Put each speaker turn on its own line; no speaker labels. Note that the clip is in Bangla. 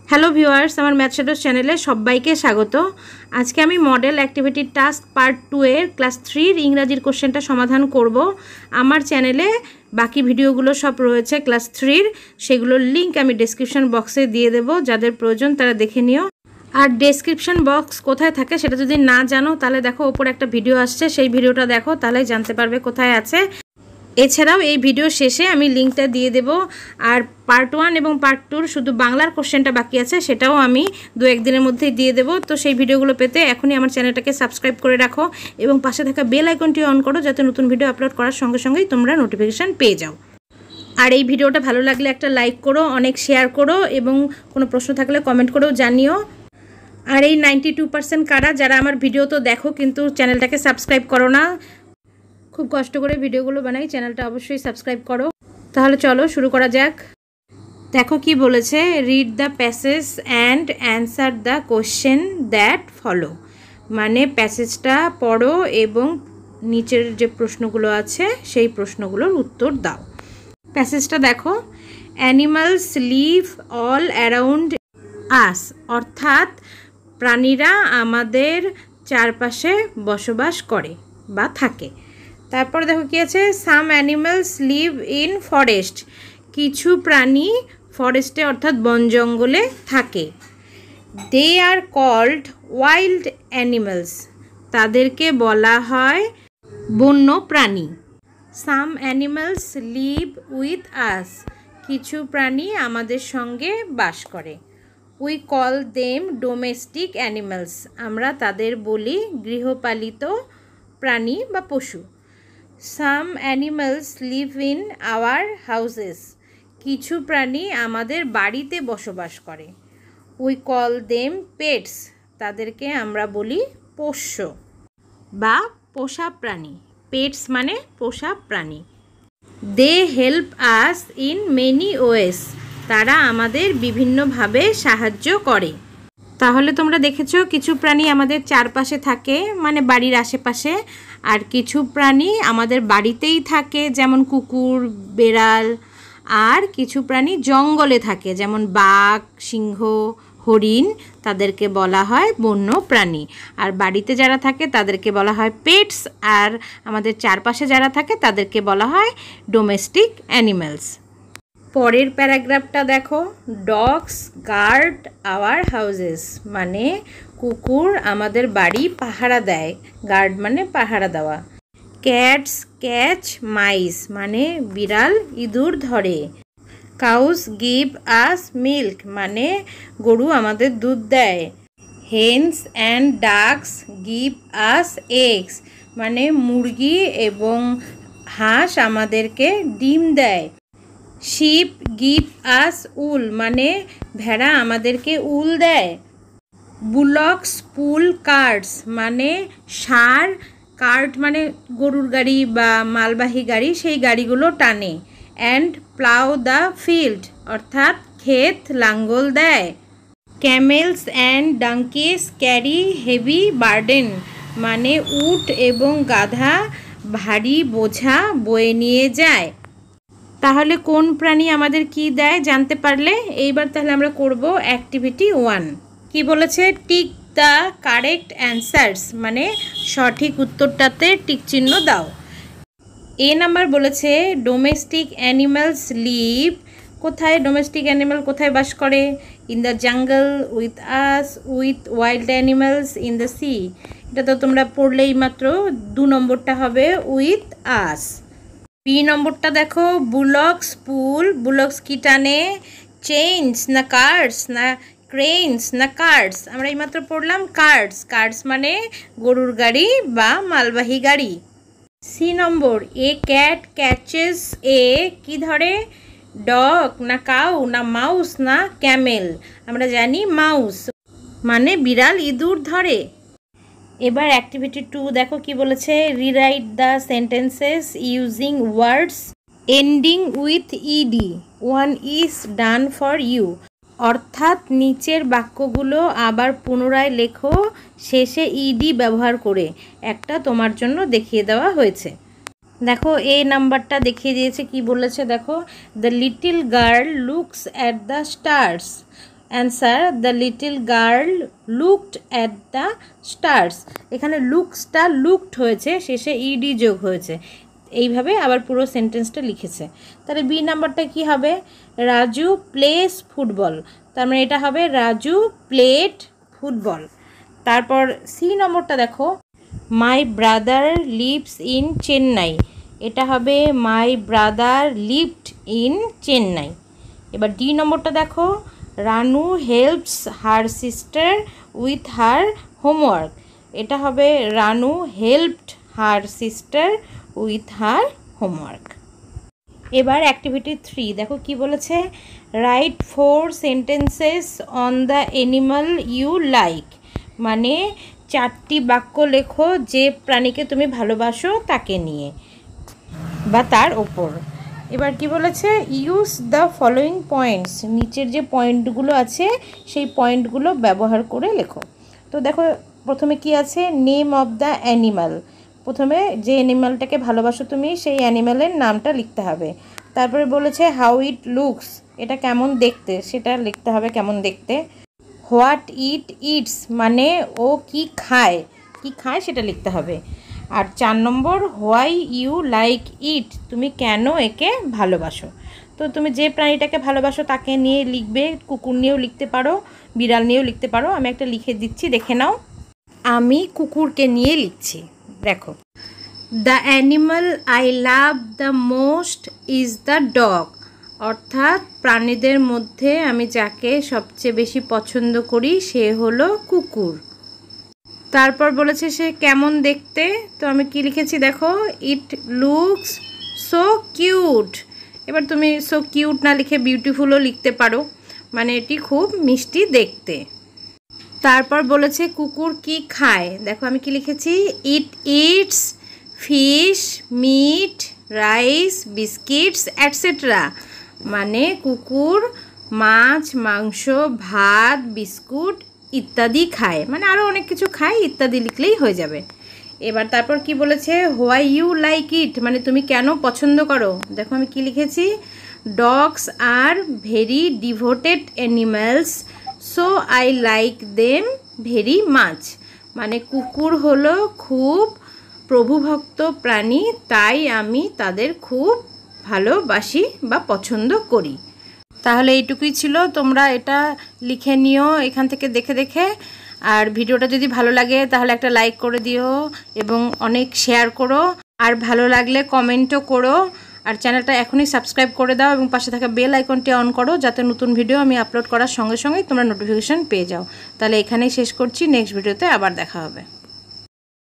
হ্যালো ভিউয়ার্স, আমার ম্যাথ শ্যাডোজ চ্যানেলে সবাইকে স্বাগত। আজকে আমি মডেল অ্যাক্টিভিটি টাস্ক পার্ট 2 এর ক্লাস 3 এর ইংরাজির কোশ্চেনটা সমাধান করব। আমার চ্যানেলে বাকি ভিডিওগুলো সব রয়েছে ক্লাস 3 এর, সেগুলোর লিংক আমি ডেসক্রিপশন বক্সে দিয়ে দেব, যাদের প্রয়োজন তারা দেখে নিও। আর ডেসক্রিপশন বক্স কোথায় থাকে সেটা যদি না জানো তাহলে দেখো ওপরে একটা ভিডিও আসছে, সেই ভিডিওটা দেখো, তাহলে জানতে পারবে কোথায় আছে। এছাড়াও এই ভিডিও শেষে আমি লিঙ্কটা দিয়ে দেব। আর পার্ট 1 এবং পার্ট 2 শুধু বাংলার কোশ্চেনটা বাকি আছে, সেটাও আমি 2-1 দিনের মধ্যেই দিয়ে দেব। তো সেই ভিডিওগুলো পেতে এখনই আমার চ্যানেলটাকে সাবস্ক্রাইব করে রাখো এবং পাশে থাকা বেল আইকনটি অন করো, যাতে নতুন ভিডিও আপলোড করার সঙ্গে সঙ্গেই তোমরা নোটিফিকেশান পেয়ে যাও। আর এই ভিডিওটা ভালো লাগলে একটা লাইক করো, অনেক শেয়ার করো এবং কোনো প্রশ্ন থাকলে কমেন্ট করেও জানিও। আর এই 92% কারা যারা আমার ভিডিও তো দেখো কিন্তু চ্যানেলটাকে সাবস্ক্রাইব করো না, খুব কষ্ট করে ভিডিওগুলো বানাই, চ্যানেলটা অবশ্যই সাবস্ক্রাইব করো। তাহলে চলো শুরু করা যাক। দেখো কি বলেছে, read the passage and answer the question that follow. মানে প্যাসেজটা পড়ো এবং নিচের যে প্রশ্নগুলো আছে সেই প্রশ্নগুলোর উত্তর দাও। প্যাসেজটা দেখো, animals live all around us, অর্থাৎ প্রাণীরা আমাদের চারপাশে বসবাস করে বা থাকে। তারপর দেখো কি আছে, some animals live in forest, কিছু প্রাণী ফরেস্টে অর্থাৎ বন জঙ্গলে থাকে। They are called wild animals, তাদেরকে বলা হয় বন্য প্রাণী। Some animals live with us, কিছু প্রাণী আমাদের সঙ্গে বাস করে। We call them domestic animals, আমরা তাদের বলি গৃহপালিত প্রাণী বা পশু। Some animals live in our houses, কিছু প্রাণী আমাদের বাড়িতে বসবাস করে। উই কল দেম পেটস, তাদেরকে আমরা বলি পোষ্য বা পোষা প্রাণী। পেটস মানে পোষা প্রাণী। They help us in many ways, তারা আমাদের বিভিন্নভাবে সাহায্য করে। তাহলে তোমরা দেখেছো কিছু প্রাণী আমাদের চারপাশে থাকে মানে বাড়ির আশেপাশে, আর কিছু প্রাণী আমাদের বাড়িতেই থাকে যেমন কুকুর, বেড়াল। আর কিছু প্রাণী জঙ্গলে থাকে যেমন বাঘ, সিংহ, হরিণ, তাদেরকে বলা হয় বন্য প্রাণী। আর বাড়িতে যারা থাকে তাদেরকে বলা হয় পেটস, আর আমাদের চারপাশে যারা থাকে তাদেরকে বলা হয় ডোমেস্টিক অ্যানিমালস। পরের প্যারাগ্রাফটা দেখো, ডগস গার্ড আওয়ার হাউসেস, মানে কুকুর আমাদের বাড়ি পাহারা দেয়। গার্ড মানে পাহারা দেওয়া। ক্যাটস ক্যাচ মাইস, মানে বিড়াল ইঁদুর ধরে। কাউস গিভ আস মিল্ক, মানে গরু আমাদের দুধ দেয়। Hens and ducks give us eggs, মানে মুরগি এবং হাঁস আমাদেরকে ডিম দেয়। শিপ গিভ আস উল, মানে ভেড়া আমাদেরকে উল দেয়। বুলক্স পুল কার্টস, মানে ষাঁড়, কার্ট মানে গরুর গাড়ি বা মালবাহী গাড়ি, সেই গাড়িগুলো টানে। অ্যান্ড প্লাউ দ্য ফিল্ড, অর্থাৎ ক্ষেত লাঙ্গল দেয়। Camels and donkeys carry heavy burden, মানে উট এবং গাধা ভারী বোঝা বয়ে নিয়ে যায়। তাহলে কোন প্রাণী আমাদের কি দেয় জানতে পারলে, এইবার তাহলে আমরা করব অ্যাক্টিভিটি 1। কি বলেছে, টিক দ্য কারেক্ট অ্যান্সার্স, মানে সঠিক উত্তরটাতে টিক চিহ্ন দাও। এ নাম্বার বলেছে ডোমেস্টিক অ্যানিমালস লিভ, কোথায় ডোমেস্টিক অ্যানিমাল কোথায় বাস করে? In the jungle, with us, with wild animals, in the sea. এটা তো তোমরা পড়লেই মাত্র 2 নম্বরটা হবে উইথ আস। বি নম্বরটা দেখো, বুলক্স পুল, বুলক্স কি টানে? চেইনস না কার্টস না ক্রেনস না কার্টস? আমরা এইমাত্র পড়লাম কার্টস। কার্টস মানে গরুর গাড়ি বা মালবাহী গাড়ি। C number, a cat catches a, কি ধরে? ডগ না কাউ না মাউস না ক্যামেল? আমরা জানি মাউস, মানে বিড়াল ইঁদুর ধরে। এবার অ্যাক্টিভিটি 2 দেখো কি বলেছে, rewrite the sentences using words ending with ED, one is done for you, অর্থাৎ নিচের বাক্যগুলো আবার পুনরায় লেখো শেষে ইডি ব্যবহার করে। একটা তোমার জন্য দেখিয়ে দেওয়া হয়েছে। দেখো এই নাম্বারটা দেখিয়ে দিয়েছে, কি বলেছে দেখো, the little girl looks at the stars, answer the little girl looked at the stars. এখানে লুকসটা লুকড হয়েছে, শেষে ইডি যোগ হয়েছে। এইভাবে আবার পুরো সেন্টেন্সটা লিখেছে। তাহলে বি নাম্বারটা কি হবে? Raju plays football. তার মানে এটা হবে রাজু প্লেড ফুটবল। তারপর সি নম্বরটা দেখো, my brother lives in Chennai. এটা হবে my brother lived in Chennai. এবার ডি নম্বরটা দেখো, Ranu helps her sister with her homework. এটা হবে Ranu helped her sister with her homework. এবার অ্যাক্টিভিটি 3 দেখো কি বলেছে, write 4 sentences on the animal you like. মানে 4টি বাক্য লেখো যে প্রাণীকে তুমি ভালোবাসো তাকে নিয়ে বা তার ওপর। এবার কি বলেছে, ইউজ দ্য ফলোয়িং পয়েন্টস। নিচের যে পয়েন্টগুলো আছে সেই পয়েন্টগুলো ব্যবহার করে লেখো। তো দেখো প্রথমে কি আছে, নেম অফ দ্য অ্যানিমাল। প্রথমে যে অ্যানিমালটাকে ভালোবাসো তুমি সেই অ্যানিমালের নামটা লিখতে হবে। তারপরে বলেছে হাউ ইট লুকস, এটা কেমন দেখতে সেটা লিখতে হবে, কেমন দেখতে। হোয়াট ইট ইটস মানে ও কি খায় সেটা লিখতে হবে। আর 4 নম্বর হোয়াই ইউ লাইক ইট, তুমি কেন একে ভালোবাসো। তো তুমি যে প্রাণীটাকে ভালোবাসো তাকে নিয়ে লিখবে, কুকুর নিয়েও লিখতে পারো, বিড়াল নিয়েও লিখতে পারো। আমি একটা লিখে দিচ্ছি, দেখে নাও। আমি কুকুরকে নিয়ে লিখছি, দেখো। The animal I love the most is the dog. অর্থাৎ প্রাণীদের মধ্যে আমি যাকে সবচেয়ে বেশি পছন্দ করি সে হলো কুকুর। তারপর বলেছে সে কেমন দেখতে, তো আমি কি লিখেছি দেখো, ইট লুকস সো কিউট। এবার তুমি সো কিউট না লিখে বিউটিফুলও লিখতে পারো, মানে এটি খুব মিষ্টি দেখতে। তারপর বলেছে কুকুর কি খায়, দেখো আমি কি লিখেছি, it eats fish meat rice biscuits et cetera. মানে কুকুর মাছ মাংস ভাত বিস্কুট ইত্যাদি খায়, মানে আরও অনেক কিছু খায়, ইত্যাদি লিখলেই হয়ে যাবে। এবার তারপর কি বলেছে, হোয়াই ইউ লাইক ইট মানে তুমি কেন পছন্দ করো। দেখো আমি কি লিখেছি, dogs are very devoted animals so I like them very much. মানে কুকুর হলো খুব প্রভুভক্ত প্রাণী, তাই আমি তাদের খুব ভালোবাসি বা পছন্দ করি। তাহলে এইটুকুই ছিল, তোমরা এটা লিখে নিও এখান থেকে দেখে দেখে। আর ভিডিওটা যদি ভালো লাগে তাহলে একটা লাইক করে দিও এবং অনেক শেয়ার করো, আর ভালো লাগলে কমেন্টও করো। আর চ্যানেলটা এখনই সাবস্ক্রাইব করে দাও এবং পাশে থাকা বেল আইকনটি অন করো, যাতে নতুন ভিডিও আমি আপলোড করার সঙ্গে সঙ্গেই তোমরা নোটিফিকেশান পেয়ে যাও। তাহলে এখানেই শেষ করছি, নেক্সট ভিডিওতে আবার দেখা হবে।